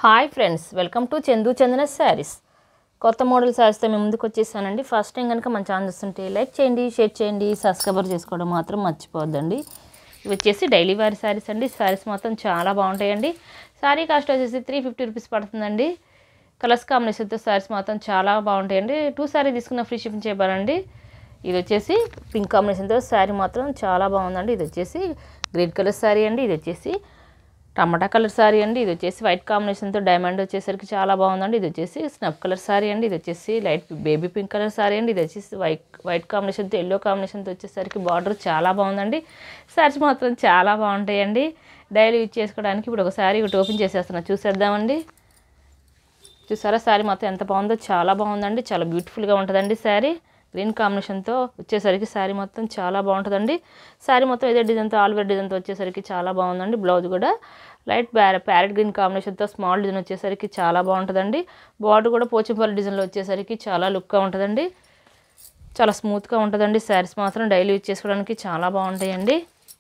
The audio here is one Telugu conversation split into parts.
Hi friends, welcome to Chandu Chandana Sarees. కొత్త మోడల్ శారీస్తో మేము ముందుకు వచ్చేసానండి. ఫస్ట్ టైం కనుక మన ఛానల్ చూస్తుంటే లైక్ చేయండి, షేర్ చేయండి, సబ్స్క్రైబ్ చేసుకోవడం మాత్రం మర్చిపోవద్దండి. ఇవి వచ్చేసి డైలీ వేర్ శారీస్ అండి. శారీస్ మాత్రం చాలా బాగుంటాయండి. శారీ కాస్ట్ వచ్చేసి 350 రూపీస్ పడుతుందండి. కలర్స్ కాంబినేషన్తో శారీస్ మాత్రం చాలా బాగుంటాయండి. 2 శారీ తీసుకున్న ఫ్రీ షిప్పింగ్ చేయబడండి. ఇది వచ్చేసి పింక్ కాంబినేషన్తో శారీ మాత్రం చాలా బాగుందండి. ఇది వచ్చేసి గ్రీన్ కలర్ శారీ అండి. ఇది వచ్చేసి టమాటా కలర్ శారీ అండి. ఇది వచ్చేసి వైట్ కాంబినేషన్తో డైమండ్ వచ్చేసరికి చాలా బాగుందండి. ఇది వచ్చేసి స్నఫ్ కలర్ శారీ అండి. ఇది వచ్చేసి light baby pink colour sari అండి. ఇది వచ్చేసి వైట్ కాంబినేషన్తో ఎల్లో కాంబినేషన్తో వచ్చేసరికి బార్డర్ చాలా బాగుందండి. శారీస్ మాత్రం చాలా బాగుంటాయండి. డైలీ యూజ్ చేసుకోవడానికి ఇప్పుడు ఒక శారీ ఒకటి ఓపెన్ చేసేస్తున్నా, చూసేద్దామండి. చూసారా శారీ మాత్రం ఎంత బాగుందో, చాలా బాగుందండి. చాలా బ్యూటిఫుల్గా ఉంటుందండి శారీ. గ్రీన్ కాంబినేషన్తో వచ్చేసరికి శారీ మొత్తం చాలా బాగుంటుందండి. శారీ మొత్తం ఇదే డిజైన్తో ఆల్వేర్ డిజైన్తో వచ్చేసరికి చాలా బాగుందండి. బ్లౌజ్ కూడా లైట్ ప్యారెట్ గ్రీన్ కాంబినేషన్తో స్మాల్ డిజైన్ వచ్చేసరికి చాలా బాగుంటుందండి. బార్డర్ కూడా పోచంపల్లి డిజైన్లో వచ్చేసరికి చాలా లుక్గా ఉంటుందండి. చాలా స్మూత్గా ఉంటుందండి. శారీస్ మాత్రం డైలీ యూజ్ చేసుకోవడానికి చాలా బాగుంటాయండి.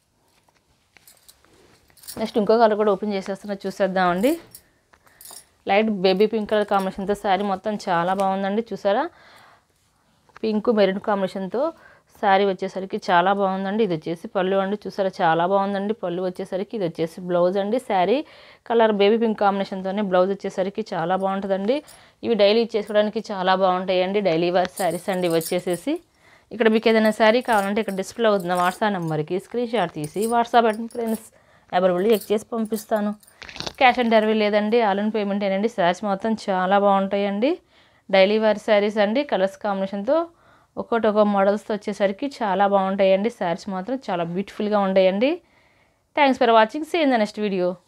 నెక్స్ట్ ఇంకో కలర్ కూడా ఓపెన్ చేసేస్తున్నా, చూసేద్దామండి. లైట్ బేబీ పింక్ కలర్ కాంబినేషన్తో శారీ మొత్తం చాలా బాగుందండి. చూసారా, పింక్ మెరూన్ కాంబినేషన్తో శారీ వచ్చేసరికి చాలా బాగుందండి. ఇది వచ్చేసి పళ్ళు అండి. చూసారా చాలా బాగుందండి. పళ్ళు వచ్చేసరికి ఇది వచ్చేసి బ్లౌజ్ అండి. శారీ కలర్ బేబీ పింక్ కాంబినేషన్తోనే బ్లౌజ్ వచ్చేసరికి చాలా బాగుంటుందండి. ఇవి డైలీ చేసుకోవడానికి చాలా బాగుంటాయండి. డైలీ వేర్ శారీస్ అండి. వచ్చేసేసి ఇక్కడ మీకు ఏదైనా శారీ కావాలంటే ఇక్కడ డిస్ప్లే అవుతున్న వాట్సాప్ నెంబర్కి స్క్రీన్ షాట్ తీసి WhatsApp and friends available check చేసి పంపిస్తాను. క్యాష్ ఆన్ డెలివరీ లేదండి, ఆన్లైన్ పేమెంట్ ఏనండి. శారీస్ మొత్తం చాలా బాగుంటాయండి. డైలీ వేర్ శారీస్ అండి. కలర్స్ కాంబినేషన్తో ఒక్కొక్క మోడల్స్తో వచ్చేసరికి చాలా బాగుంటాయండి. శారీస్ మాత్రం చాలా బ్యూటిఫుల్గా ఉంటాయండి. Thanks for watching. See in the next video.